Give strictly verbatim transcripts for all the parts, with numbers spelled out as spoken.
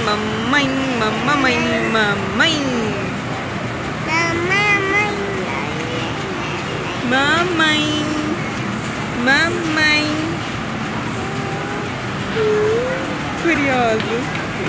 mamãe, mamãe, mamãe. Mamãe, mamãe. Curioso.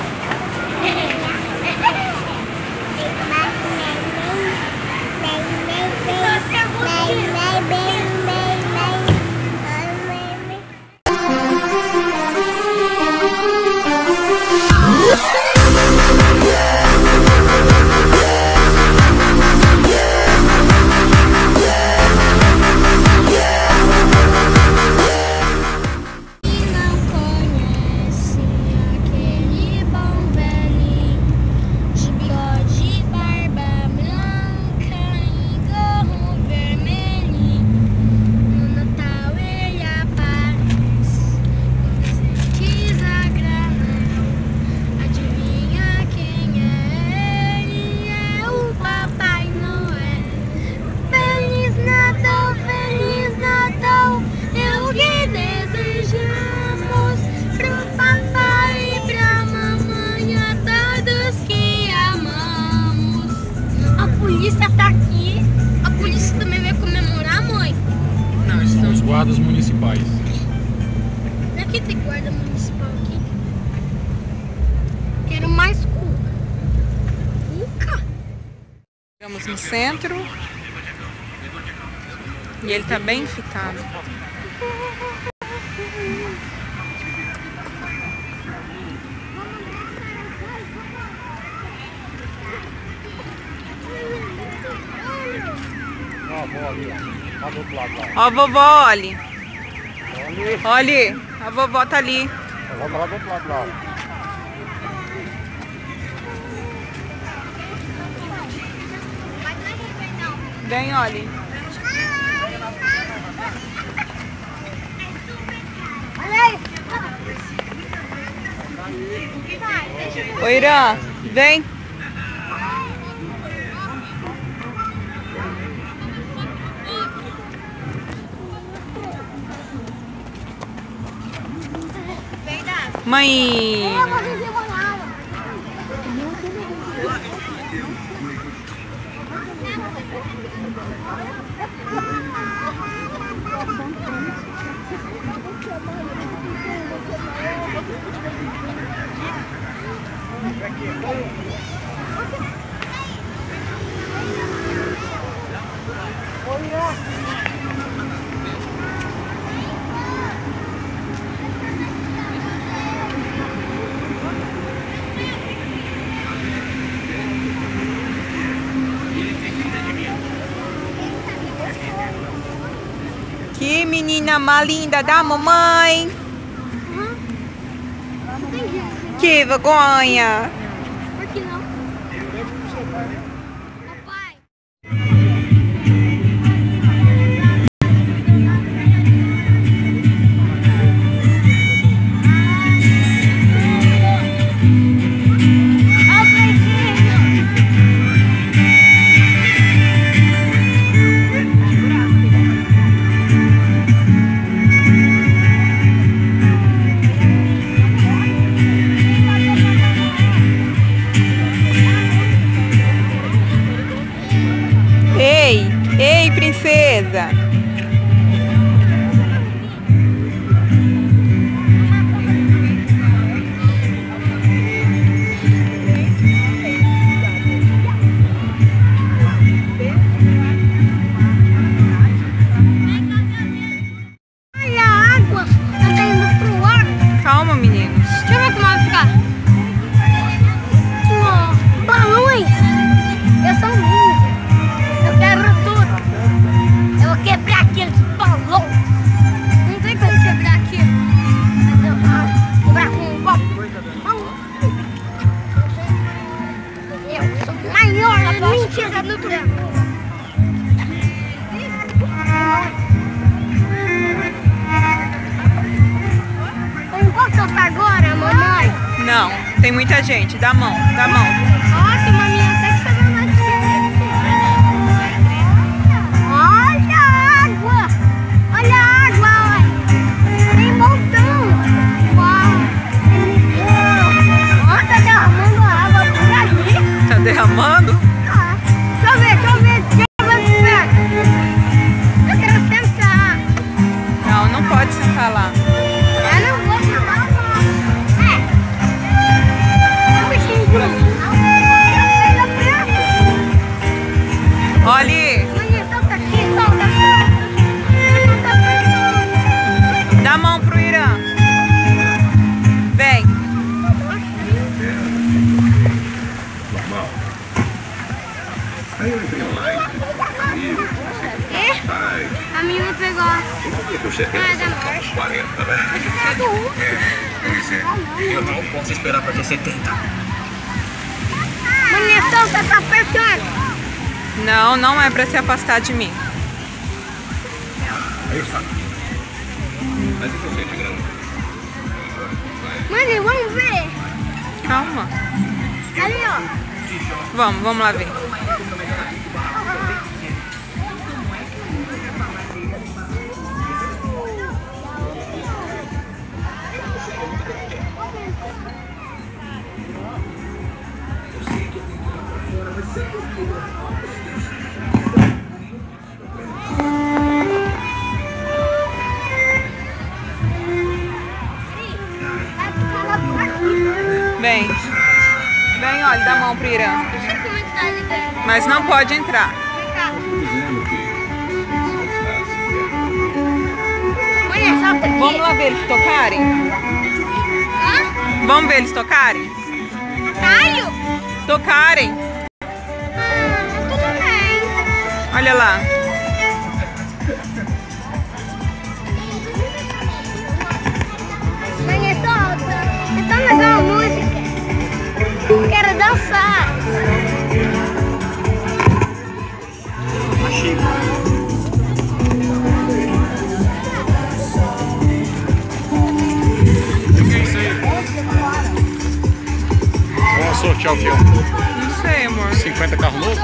Guardas municipais. Aqui tem guarda municipal aqui. Quero mais cuca. Cuca? Chegamos no centro e ele tá bem fitado. Ó a vovó, olha. Olha, a vovó tá ali. Vem, olha. Oi, Irã, vem. Mãe. Que menina mais linda da mamãe. Que vergonha. Por que não? Papai. Ei, princesa! Olha a água! Ela tá indo pro ar! Calma, meninos. Deixa eu ver como vai ficar. Oh, balões! Eu sou ninja! Eu quero tudo! Eu vou quebrar aqueles balões! Não tem como quebrar aqui. Eu vou quebrar com um copo. Eu sou maior! Mentira do que? Agora, mamãe? Não, tem muita gente. Dá a mão, dá a mão. Nossa, maminha, até que você vai na Olha a água! Olha a água, olha! Tem montão! Uau! Nossa, deu Ah, da marcha. quarenta, né? É, pois é. Eu não posso esperar pra ter setenta. Munição, você tá apertando. Não, não é pra se afastar de mim. Aí está. Mas e você, Tigrão? Mãe, vamos ver. Calma. Ali, ó. Vamos, vamos lá ver. Vem. Vem, olha, dá a mão pro Irã. Deixa eu comentar ali dentro. Mas não pode entrar. Mãe, solta aqui. Vamos lá ver eles tocarem? Hã? Vamos ver eles tocarem? Caio? Tocarem. Ah, tudo bem. Olha lá. Mãe, solta. É tão legal a música. Eu quero dançar. Achei. O que é isso aí? Vamos sortear o que? Não sei, amor. cinquenta carros novos?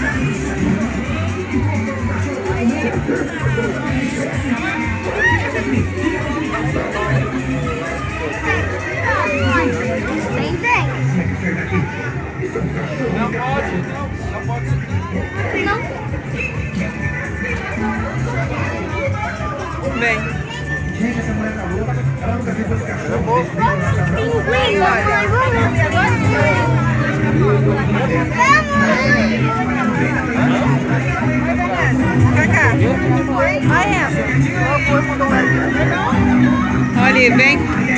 Vem, vem. Não pode, não, não pode subir. Não. Vem. Pinguim, olha. Cacá, olha essa. Olha, vem.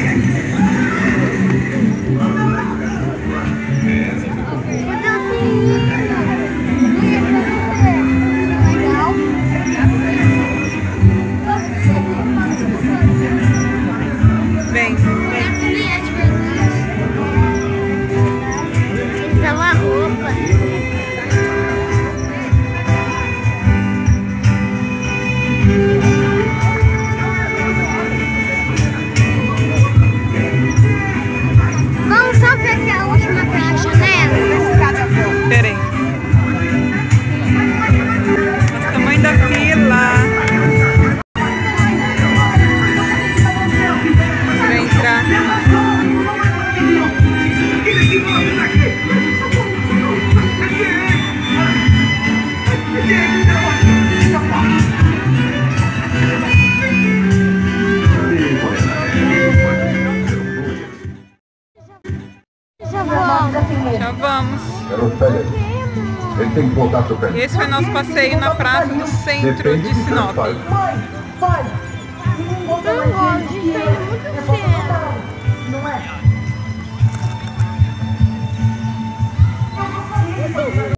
Vem. Precisa uma roupa. Vamos só ver aqui a última pra janela. Pera aí. Nossa, o tamanho da fila. Vai entrar. Já volto. Já vamos. Ele tem que voltar pro pé. Esse foi nosso passeio na praça do centro de Sinop. Eu não gosto de